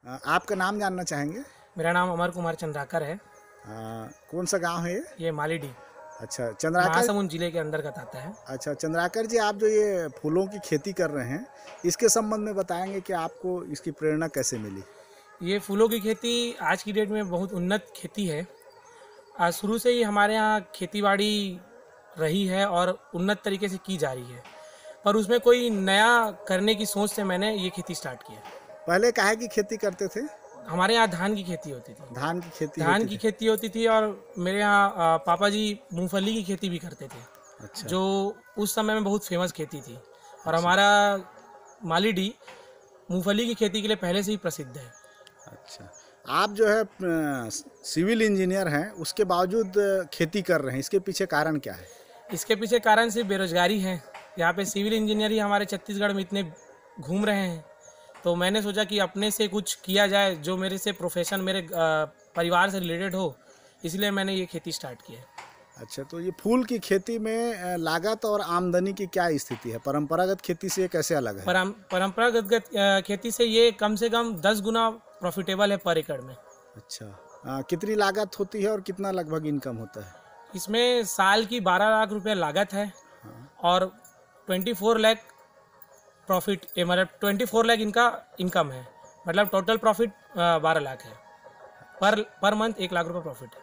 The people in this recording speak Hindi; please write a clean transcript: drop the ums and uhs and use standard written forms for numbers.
आपका नाम जानना चाहेंगे? मेरा नाम अमर कुमार चंद्राकर है। कौन सा गांव है ये? ये मालीडी अच्छा चंद्राकर। महासमुंद जिले के अंतर्गत आता है। अच्छा चंद्राकर जी, आप जो ये फूलों की खेती कर रहे हैं, इसके संबंध में बताएंगे कि आपको इसकी प्रेरणा कैसे मिली? ये फूलों की खेती आज की डेट में बहुत उन्नत खेती है। शुरू से ही हमारे यहाँ खेतीबाड़ी रही है और उन्नत तरीके से की जा रही है, पर उसमें कोई नया करने की सोच से मैंने ये खेती स्टार्ट किया। पहले काहे की खेती करते थे? हमारे यहाँ धान की खेती होती थी। धान की खेती होती थी और मेरे यहाँ पापा जी मूंगफली की खेती भी करते थे। अच्छा। जो उस समय में बहुत फेमस खेती थी। और अच्छा। हमारा मालीडी मूंगफली की खेती के लिए पहले से ही प्रसिद्ध है। अच्छा, आप जो है सिविल इंजीनियर हैं, उसके बावजूद खेती कर रहे हैं, इसके पीछे कारण क्या है? इसके पीछे कारण सिर्फ बेरोजगारी है। यहाँ पे सिविल इंजीनियर ही हमारे छत्तीसगढ़ में इतने घूम रहे हैं, तो मैंने सोचा कि अपने से कुछ किया जाए जो मेरे से प्रोफेशन मेरे परिवार से रिलेटेड हो, इसलिए मैंने ये खेती स्टार्ट की है। अच्छा, तो ये फूल की खेती में लागत और आमदनी की क्या स्थिति है? परंपरागत खेती से कैसे अलग है? परंपरागत खेती से ये कम से कम 10 गुना प्रॉफिटेबल है पर एकड़ में। अच्छा, कितनी लागत होती है और कितना लगभग इनकम होता है? इसमें साल की 12 लाख रुपए लागत है। हाँ। और 24 लाख प्रॉफिट, मतलब 24 लाख इनका इनकम है। मतलब टोटल प्रॉफिट 12 लाख है। पर मंथ 1 लाख रुपए प्रॉफिट है।